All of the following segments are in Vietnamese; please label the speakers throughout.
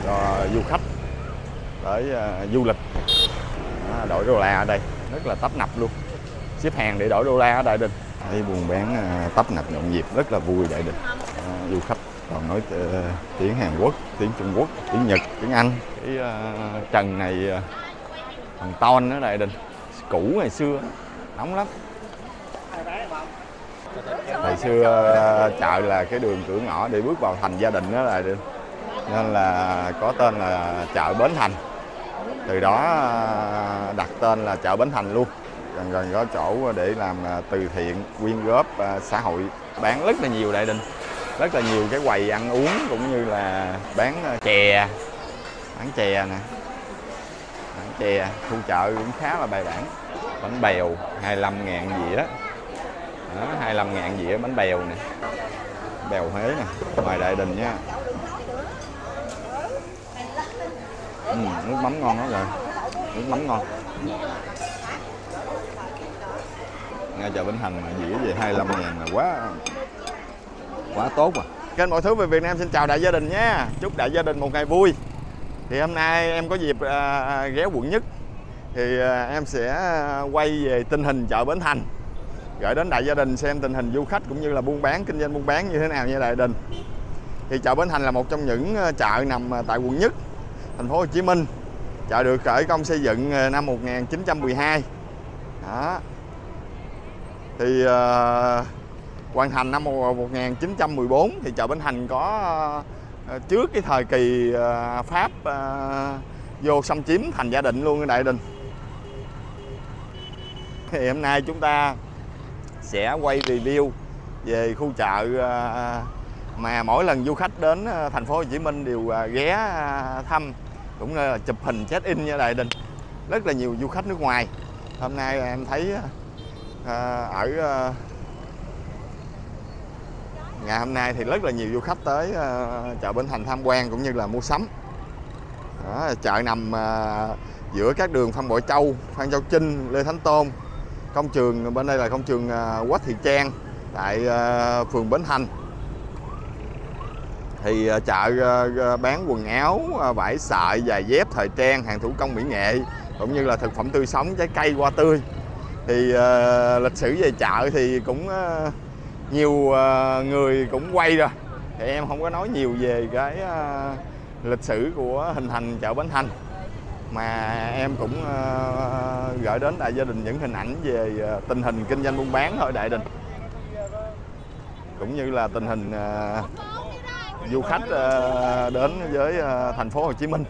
Speaker 1: cho du khách tới du lịch. Đổi đô la ở đây rất là tấp nập luôn, xếp hàng để đổi đô la ở Đại Đình. Thấy buôn bán tấp nập nhộn nhịp, rất là vui Đại Đình. Du khách còn nói tiếng Hàn Quốc, tiếng Trung Quốc, tiếng Nhật, tiếng Anh. Cái trần này bằng ton ở Đại Đình, cũ ngày xưa, nóng lắm. Ngày xưa chợ là cái đường cửa ngõ để bước vào thành Gia Định đó Đại Đình, nên là có tên là chợ Bến Thành. Từ đó đặt tên là chợ Bến Thành luôn. Gần có chỗ để làm từ thiện, quyên góp xã hội. Bán rất là nhiều Đại Đình, rất là nhiều cái quầy ăn uống, cũng như là bán chè, nè, bán chè. Khu chợ cũng khá là bài bản. Bánh bèo 25.000 dĩa. Đó, 25.000 dĩa bánh bèo nè, bèo Huế nè, ngoài Đại Đình nha. Nước mắm ngon lắm rồi, nước mắm ngon. Ngay chợ Bến Thành mà dĩa về 25.000 là quá tốt rồi. Kênh Mọi Thứ Về Việt Nam xin chào đại gia đình nhé. Chúc đại gia đình một ngày vui. Thì hôm nay em có dịp ghé quận Nhất, thì em sẽ quay về tình hình chợ Bến Thành, gửi đến đại gia đình xem tình hình du khách cũng như là buôn bán, kinh doanh buôn bán như thế nào nha Đại Đình. Thì chợ Bến Thành là một trong những chợ nằm tại quận Nhất, thành phố Hồ Chí Minh. Chợ được khởi công xây dựng năm 1912. Đó. Thì hoàn thành năm 1914. Thì chợ Bến Thành có trước cái thời kỳ Pháp vô xâm chiếm thành Gia Định luôn ở Đại Đình. Thì hôm nay chúng ta sẽ quay review về khu chợ mà mỗi lần du khách đến thành phố Hồ Chí Minh đều ghé thăm, cũng như là chụp hình check in nha Đại Đình. Rất là nhiều du khách nước ngoài. Hôm nay em thấy ở ngày hôm nay thì rất là nhiều du khách tới chợ Bến Thành tham quan cũng như là mua sắm. Đó, chợ nằm giữa các đường Phan Bội Châu, Phan Châu Trinh, Lê Thánh Tôn. Công trường bên đây là công trường Quách Thị Trang tại phường Bến Thành. Thì chợ bán quần áo, vải sợi, giày dép, thời trang, hàng thủ công mỹ nghệ, cũng như là thực phẩm tươi sống, trái cây, hoa tươi. Thì lịch sử về chợ thì cũng nhiều người cũng quay rồi, thì em không có nói nhiều về cái lịch sử của hình thành chợ Bến Thành, mà em cũng gửi đến đại gia đình những hình ảnh về tình hình kinh doanh buôn bán thôi Đại Đình, cũng như là tình hình du khách đến với thành phố Hồ Chí Minh.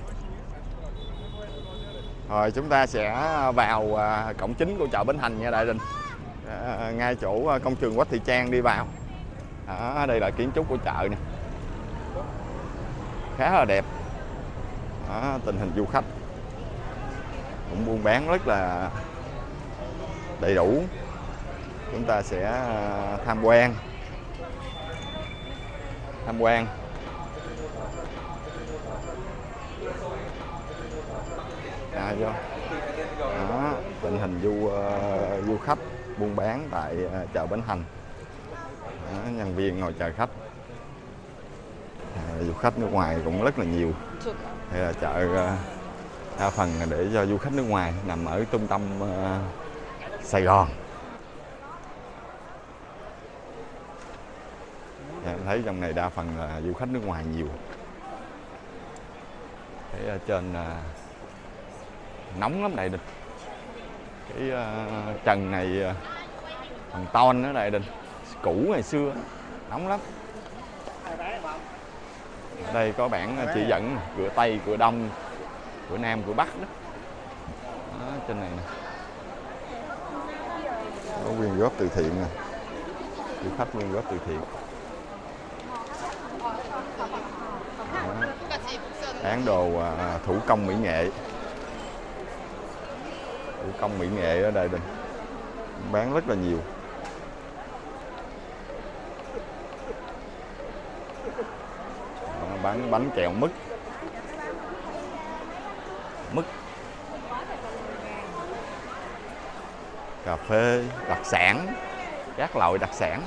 Speaker 1: Rồi chúng ta sẽ vào cổng chính của chợ Bến Thành nha Đại Đình, ngay chỗ công trường Quách Thị Trang đi vào. Đó, đây là kiến trúc của chợ nè, khá là đẹp. Đó, tình hình du khách cũng buôn bán rất là đầy đủ. Chúng ta sẽ tham quan. Đó, tình hình du khách buôn bán tại chợ Bến Thành. Đó, nhân viên ngồi chờ khách. Du khách nước ngoài cũng rất là nhiều. Đây là chợ đa phần là để cho du khách nước ngoài, nằm ở trung tâm Sài Gòn. Em thấy trong này đa phần là du khách nước ngoài nhiều. Thấy ở trên nóng lắm Đại Đình. Cái trần này bằng ton đó Đại Đình, cũ ngày xưa, nóng lắm. Ở đây có bảng chỉ dẫn cửa Tây, cửa Đông, cửa Nam, cửa Bắc đó. Đó, trên này nè. Có quyên góp từ thiện nè, du khách quyên góp từ thiện. Đó. Bán đồ thủ công mỹ nghệ. Thủ công mỹ nghệ ở Đại Đình bán rất là nhiều. Bán bánh kẹo mứt, cà phê, đặc sản, các loại đặc sản.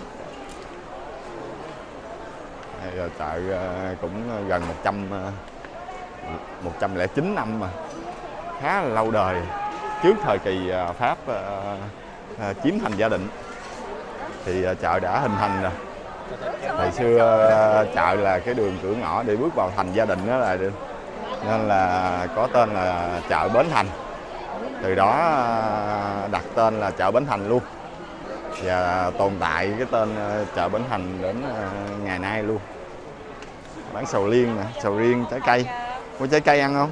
Speaker 1: Đây là chợ cũng gần 100 109 năm mà, khá là lâu đời, trước thời kỳ Pháp chiếm thành Gia Định thì chợ đã hình thành rồi. Thời xưa chợ là cái đường cửa ngõ để bước vào thành Gia Định đó là, nên là có tên là chợ Bến Thành. Từ đó đặt tên là chợ Bến Thành luôn, và tồn tại cái tên chợ Bến Thành đến ngày nay luôn. Bán sầu riêng nè, sầu riêng, trái cây. Có trái cây ăn không?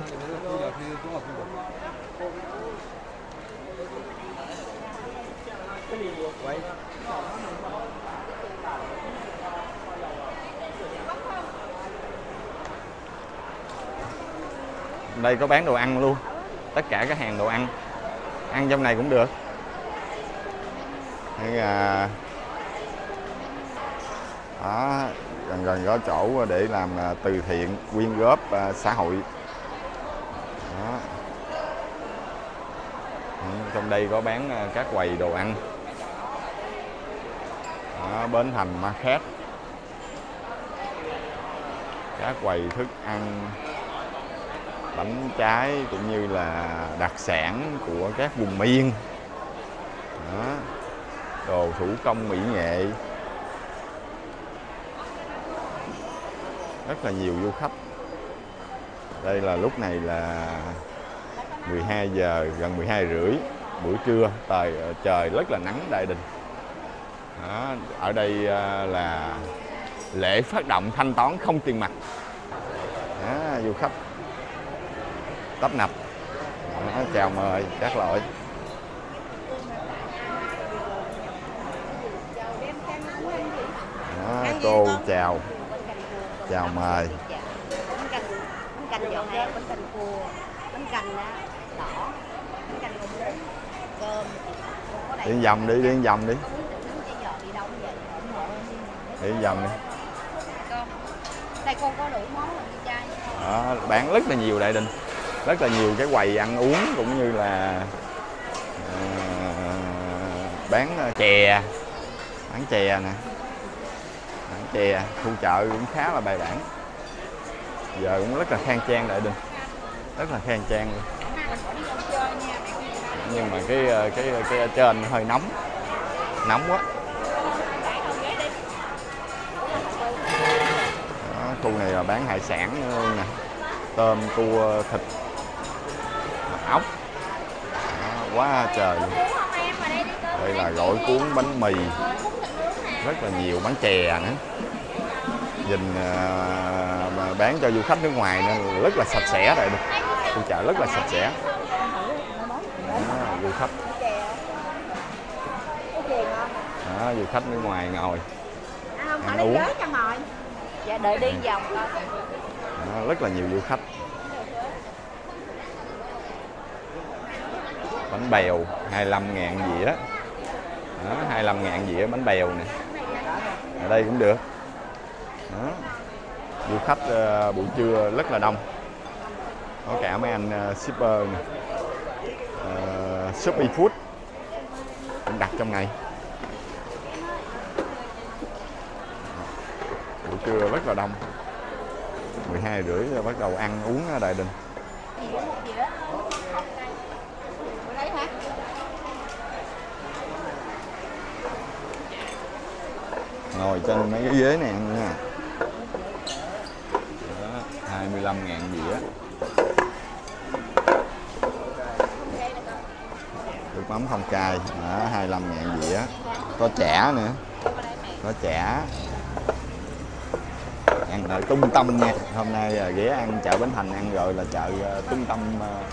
Speaker 1: Đây có bán đồ ăn luôn, tất cả các hàng đồ ăn, ăn trong này cũng được. Đó, gần có chỗ để làm từ thiện, quyên góp xã hội. Đó. Trong đây có bán các quầy đồ ăn. Đó, Bến Thành Market, các quầy thức ăn, bánh trái cũng như là đặc sản của các vùng miền. Đó. Đồ thủ công mỹ nghệ, rất là nhiều du khách. Đây là lúc này là 12 giờ, gần 12 rưỡi buổi trưa, trời rất là nắng Đại Đình. Đó. Ở đây là lễ phát động thanh toán không tiền mặt. Đó, du khách tấp nập. Đó, chào mời các loại. Đó, cô chào mời.
Speaker 2: Bánh canh giò heo, bánh canh cua, bánh canh đỏ, bánh canh con bún, cơm.
Speaker 1: Đi vòng đi, đi vòng đi. Đi vòng đi.
Speaker 2: Đây con có đủ món rồi đi chai.
Speaker 1: Đó, bán rất là nhiều Đại Đình, rất là nhiều cái quầy ăn uống cũng như là bán chè, nè, bán chè. Khu chợ cũng khá là bài bản, giờ cũng rất là khang trang Đại Đình, rất là khang trang luôn. Nhưng mà cái ở trên hơi nóng quá. Đó, khu này là bán hải sản luôn nè, tôm, cua, thịt, ốc. Đó, quá trời luôn. Đây là gỏi cuốn, bánh mì, rất là nhiều, bán chè nữa. Nhìn mà bán cho du khách nước ngoài nên rất là sạch sẽ đây. Khu chợ rất là sạch sẽ. Đó, du khách. Đó, du khách nước ngoài ngồi ăn uống.
Speaker 2: Dạ, đợi đi vòng coi.
Speaker 1: Đó, rất là nhiều du khách. Bánh bèo 25.000 dĩa. Đó, 25.000 dĩa bánh bèo nè. Ở đây cũng được. Đó. Du khách buổi trưa rất là đông. Có cả mấy anh shipper nè. Shopee Food cũng đặt trong này. Buổi trưa rất là đông. 12 rưỡi bắt đầu ăn uống ở Đại Đình. Ngồi trên mấy cái ghế này ăn nha. 25.000 dĩa. Nước mắm không cay. Đó, 25.000 dĩa. Có chả nữa. Có chả. Ăn ở trung tâm nha. Hôm nay ghé ăn chợ Bến Thành, ăn rồi là chợ trung tâm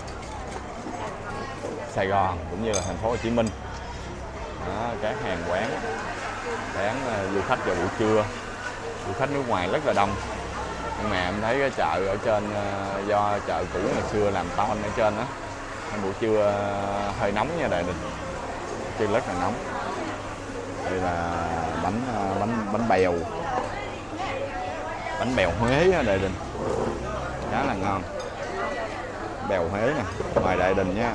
Speaker 1: Sài Gòn cũng như là thành phố Hồ Chí Minh. Đó, các hàng quán bán du khách vào buổi trưa, du khách nước ngoài rất là đông. Nhưng mà em thấy cái chợ ở trên do chợ cũ ngày xưa làm to ở trên đó, buổi trưa hơi nóng nha Đại Đình, trưa rất là nóng. Đây là bánh bèo Huế Đại Đình, khá là ngon. Bèo Huế nè, ngoài Đại Đình nha.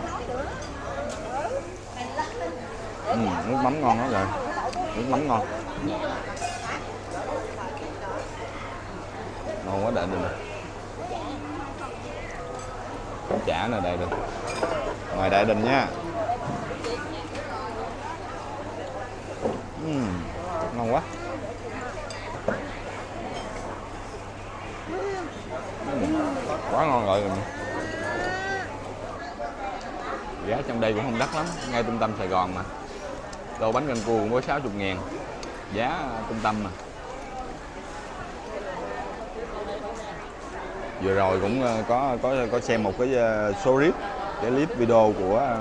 Speaker 1: Nước mắm ngon đó rồi, nước mắm ngon. Ngon quá Đại Đình. bún chả nè Đại Đình. Mời Đại Đình nha. Ngon quá. Quá ngon rồi. Giá trong đây cũng không đắt lắm, ngay trung tâm Sài Gòn mà. Tô bánh canh cua cũng có 60.000, giá trung tâm mà. Vừa rồi cũng có xem một cái số clip, video của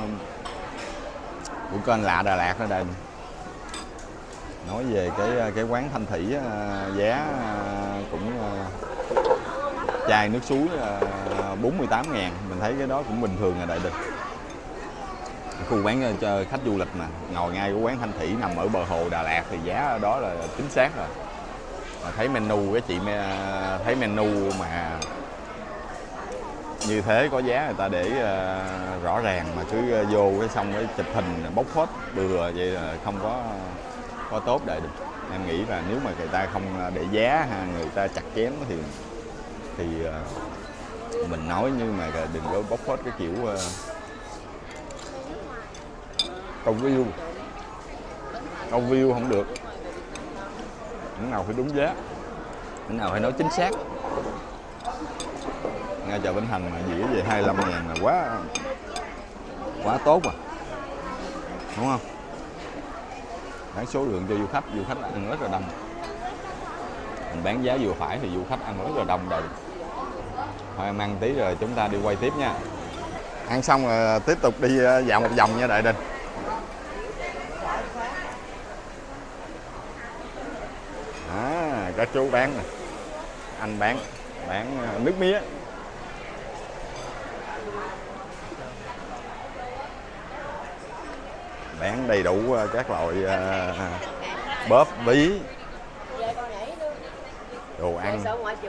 Speaker 1: kênh Lạ Đà Lạt ở đây, nói về cái quán Thanh Thủy, giá cũng chai nước suối 48.000. Mình thấy cái đó cũng bình thường là Đại Đình. Khu quán cho khách du lịch mà, ngồi ngay cái quán Thanh Thủy nằm ở bờ hồ Đà Lạt thì giá đó là chính xác rồi. Mà thấy menu, cái chị thấy menu mà như thế có giá người ta để rõ ràng, mà cứ vô cái xong cái chụp hình bóc phốt bừa vậy là không có tốt Đại Đình. Em nghĩ là nếu mà người ta không để giá ha, người ta chặt chém thì mình nói, nhưng mà đừng có bóc phốt cái kiểu câu view không được. Cái nào phải đúng giá, cái nào phải nói chính xác. Ngay chợ Bến Thành mà dĩa về 25.000 là quá tốt rồi, đúng không? Bán số lượng cho du khách ăn rất là đông. Mình bán giá vừa phải thì du khách ăn rất là đông rồi. Thôi em ăn tí rồi chúng ta đi quay tiếp nha. Ăn xong rồi tiếp tục đi dạo một vòng nha Đại Đình. Các chú bán nè, anh bán nước mía. Bán đầy đủ các loại bóp, bí, đồ ăn.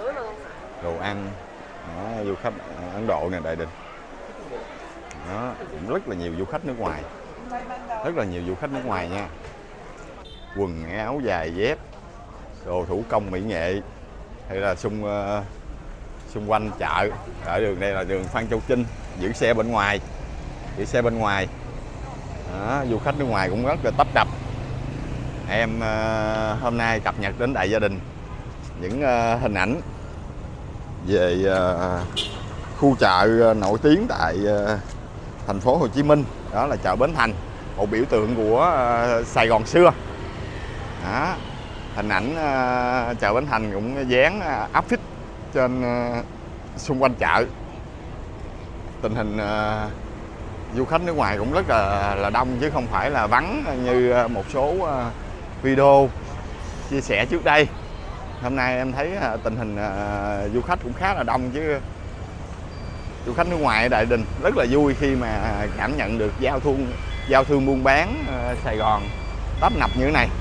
Speaker 1: Đó, du khách Ấn Độ nè Đại Đình. Đó, rất là nhiều du khách nước ngoài, nha. Quần áo, giày dép, đồ thủ công mỹ nghệ, hay là xung quanh chợ. Ở đường đây là đường Phan Châu Trinh, giữ xe bên ngoài. Đó, du khách nước ngoài cũng rất là tấp nập. Em hôm nay cập nhật đến Đại Gia Đình những hình ảnh về khu chợ nổi tiếng tại thành phố Hồ Chí Minh, đó là chợ Bến Thành, một biểu tượng của Sài Gòn xưa. Đó, hình ảnh chợ Bến Thành cũng dán áp phích trên xung quanh chợ. Tình hình du khách nước ngoài cũng rất là đông, chứ không phải là vắng như một số video chia sẻ trước đây. Hôm nay em thấy tình hình du khách cũng khá là đông, chứ du khách nước ngoài ở Đại Đình rất là vui khi mà cảm nhận được giao thương buôn bán Sài Gòn tấp nập như thế này.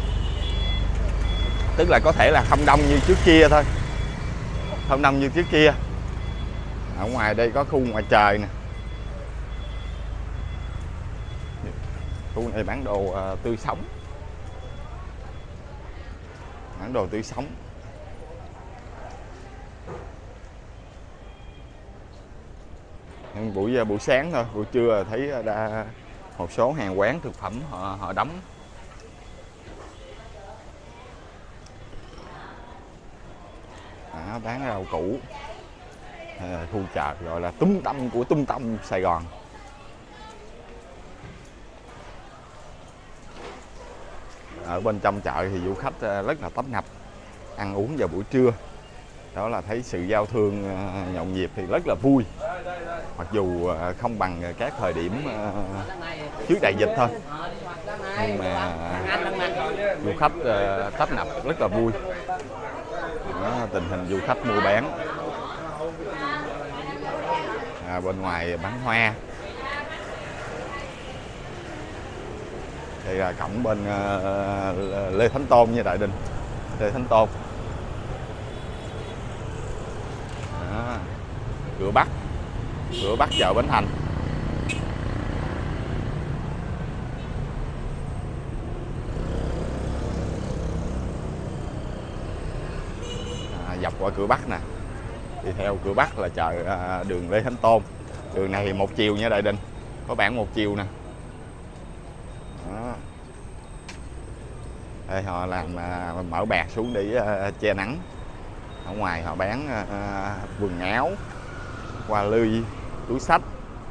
Speaker 1: Tức là có thể là không đông như trước kia thôi, Ở ngoài đây có khu ngoài trời nè, khu này bán đồ tươi sống, buổi sáng thôi, buổi trưa thấy một số hàng quán thực phẩm họ đóng. Đó, bán rau củ, khu chợ gọi là trung tâm của trung tâm Sài Gòn. Ở bên trong chợ thì du khách rất là tấp nập ăn uống vào buổi trưa. Đó là thấy sự giao thương nhộn nhịp thì rất là vui. Mặc dù không bằng các thời điểm trước đại dịch thôi, nhưng mà du khách tấp nập rất là vui. Đó, tình hình du khách mua bán. Bên ngoài bán hoa. Đây là cổng bên Lê Thánh Tôn nha Đại Đình. Lê Thánh Tôn. Đó. Cửa Bắc chợ Bến Thành. Dọc qua cửa Bắc nè, đi theo cửa Bắc là chợ đường Lê Thánh Tôn. Đường này thì một chiều nha Đại Đình, có bảng một chiều nè. Đó. Đây họ làm mở bạt xuống để che nắng. Ở ngoài họ bán quần áo, hoa ly, túi xách.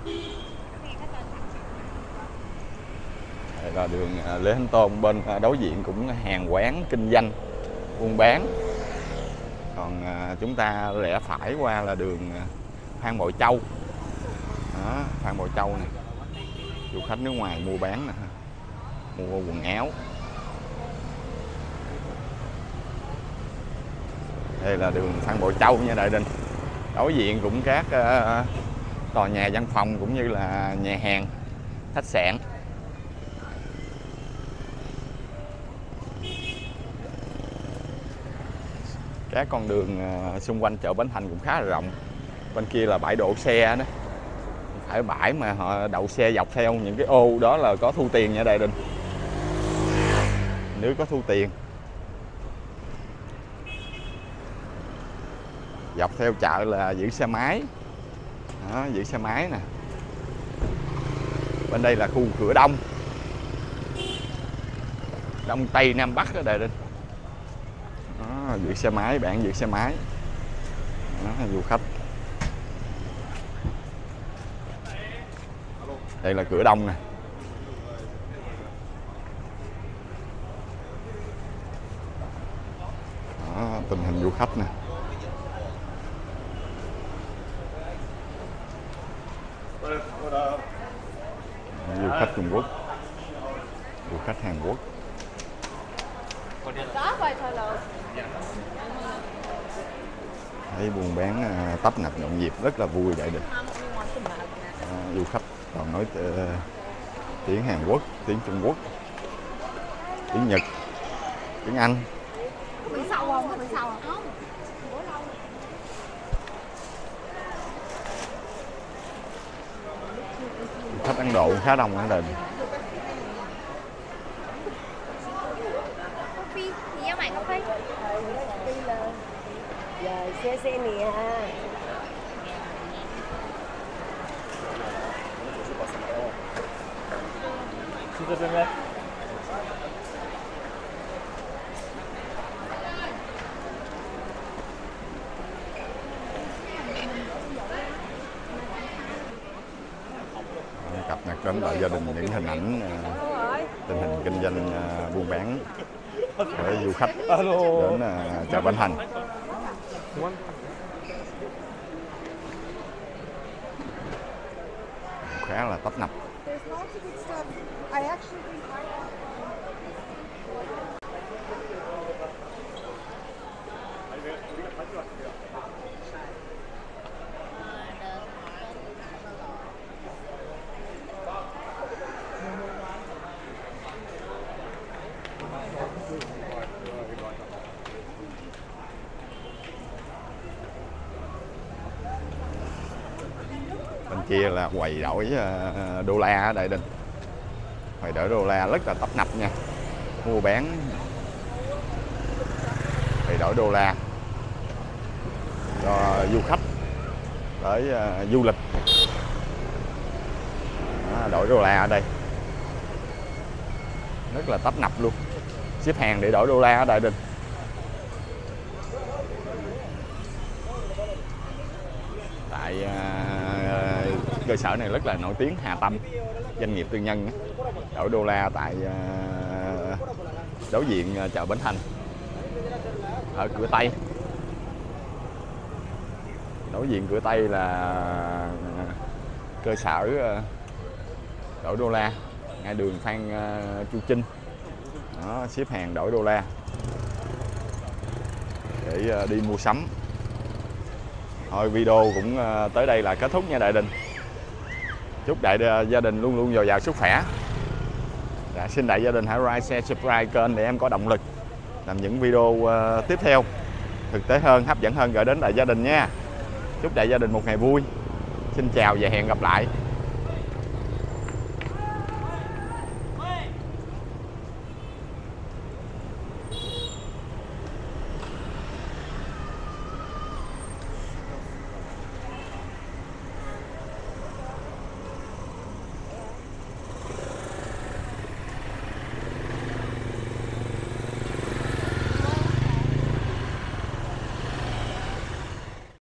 Speaker 1: Đây là đường Lê Thánh Tôn, bên đối diện cũng hàng quán kinh doanh buôn bán. Còn chúng ta rẽ phải qua là đường Phan Bội Châu. Đó, Phan Bội Châu này, du khách nước ngoài mua bán nè, mua quần áo. Đây là đường Phan Bội Châu nha Đại Đình. Đối diện cũng các tòa nhà văn phòng cũng như là nhà hàng, khách sạn. Các con đường xung quanh chợ Bến Thành cũng khá là rộng. Bên kia là bãi đỗ xe đó. Phải bãi mà họ đậu xe dọc theo những cái ô đó là có thu tiền nha Đại Đình. Nếu có thu tiền. Dọc theo chợ là giữ xe máy. Đó, giữ xe máy nè. Bên đây là khu Cửa Đông. Đông Tây Nam Bắc đó Đại Đình. Đó, giữ xe máy, bạn giữ xe máy. Đó, du khách. Đây là Cửa Đông nè. Đó, tình hình du khách nè. Du khách Trung Quốc, du khách Hàn Quốc. Thấy buôn bán tấp nập nhộn nhịp, rất là vui Đại Đình. Du khách còn nói tiếng Hàn Quốc, tiếng Trung Quốc, tiếng Nhật, tiếng Anh.
Speaker 2: Bị sâu không? Có bị sâu không?
Speaker 1: Khách Ấn Độ khá đông ở đây.
Speaker 2: Giờ xe nè.
Speaker 1: Cập nhật đến đại gia đình những hình ảnh tình hình kinh doanh buôn bán để du khách đến chợ Bến Thành. Khá là tấp nập. Bên kia là quầy đổi đô la ở Đại Đình. Quầy đổi đô la rất là tấp nập nha. Mua bán quầy đổi đô la cho du khách tới du lịch. Đó, đổi đô la ở đây rất là tấp nập luôn. Xếp hàng để đổi đô la ở Đại Đình. Tại cơ sở này rất là nổi tiếng, Hà Tâm, doanh nghiệp tư nhân đổi đô la tại đối diện chợ Bến Thành ở cửa Tây. Đối diện cửa Tây là cơ sở đổi đô la ngay đường Phan Chu Trinh. Đó, xếp hàng đổi đô la để đi mua sắm. Thôi video cũng tới đây là kết thúc nha Đại Đình. Chúc gia đình luôn luôn dồi dào sức khỏe. Xin đại gia đình hãy like, share, subscribe kênh để em có động lực làm những video tiếp theo thực tế hơn, hấp dẫn hơn gửi đến đại gia đình nha. Chúc đại gia đình một ngày vui. Xin chào và hẹn gặp lại.